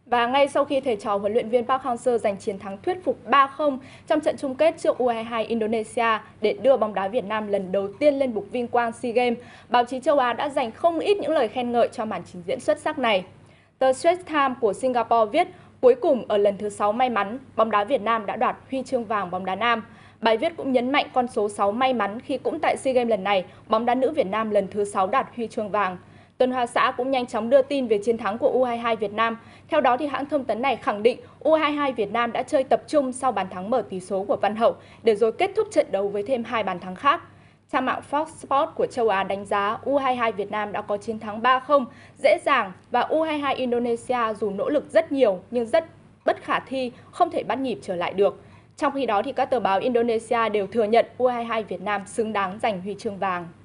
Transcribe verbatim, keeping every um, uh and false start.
Và ngay sau khi thầy trò huấn luyện viên Park Hang-seo giành chiến thắng thuyết phục ba không trong trận chung kết trước U hai mươi hai Indonesia để đưa bóng đá Việt Nam lần đầu tiên lên bục vinh quang SEA Games, báo chí châu Á đã dành không ít những lời khen ngợi cho màn trình diễn xuất sắc này. Tờ Straits Times của Singapore viết, cuối cùng ở lần thứ sáu may mắn, bóng đá Việt Nam đã đoạt huy chương vàng bóng đá nam. Bài viết cũng nhấn mạnh con số sáu may mắn khi cũng tại SEA Games lần này, bóng đá nữ Việt Nam lần thứ sáu đạt huy chương vàng. Tân Hoa Xã cũng nhanh chóng đưa tin về chiến thắng của U hai mươi hai Việt Nam. Theo đó, thì hãng thông tấn này khẳng định U hai mươi hai Việt Nam đã chơi tập trung sau bàn thắng mở tỷ số của Văn Hậu, để rồi kết thúc trận đấu với thêm hai bàn thắng khác. Trang mạng Fox Sports của châu Á đánh giá U hai mươi hai Việt Nam đã có chiến thắng ba không dễ dàng và U hai mươi hai Indonesia dù nỗ lực rất nhiều nhưng rất bất khả thi, không thể bắt nhịp trở lại được. Trong khi đó, thì các tờ báo Indonesia đều thừa nhận U hai mươi hai Việt Nam xứng đáng giành huy chương vàng.